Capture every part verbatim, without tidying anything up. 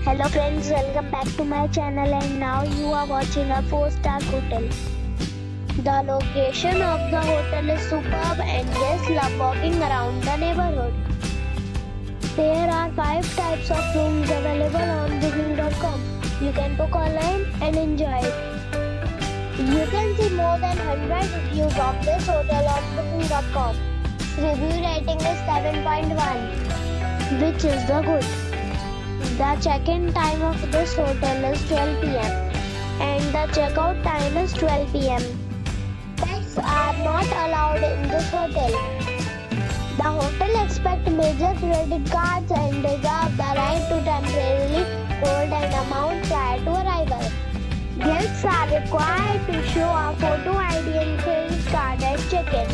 Hello friends, welcome back to my channel, and now you are watching a four star hotel. The location of the hotel is superb and guests love walking around the neighborhood. There are five types of rooms available on booking dot com. You can book online and enjoy it. You can see more than one hundred reviews of this hotel on booking dot com. Review rating is seven point one, which is the good. The check-in time of this hotel is twelve p m and the check-out time is twelve p m Pets are not allowed in this hotel. The hotel accepts major credit cards and reserves the right to temporarily hold an amount prior to arrival. Guests are required to show a photo I D and credit card at check-in.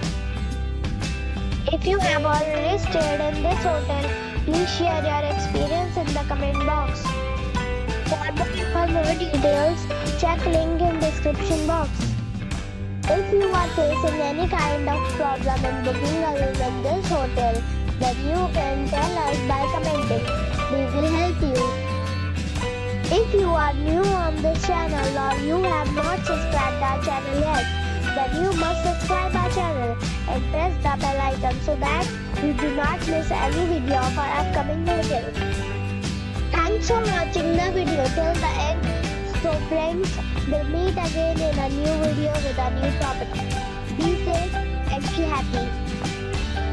If you have already stayed in this hotel, please share your experience in the comment box. For booking for more details, check link in description box. If you are facing any kind of problem in booking a room in this hotel, then you can tell us by commenting. We will help you. If you are new on this channel or you have not subscribed our channel yet, then you must subscribe our channel and press the bell icon so that you do not miss any video of our upcoming hotel. Thanks for watching the video till the end. So friends, we'll meet again in a new video with a new property. Be safe and be happy.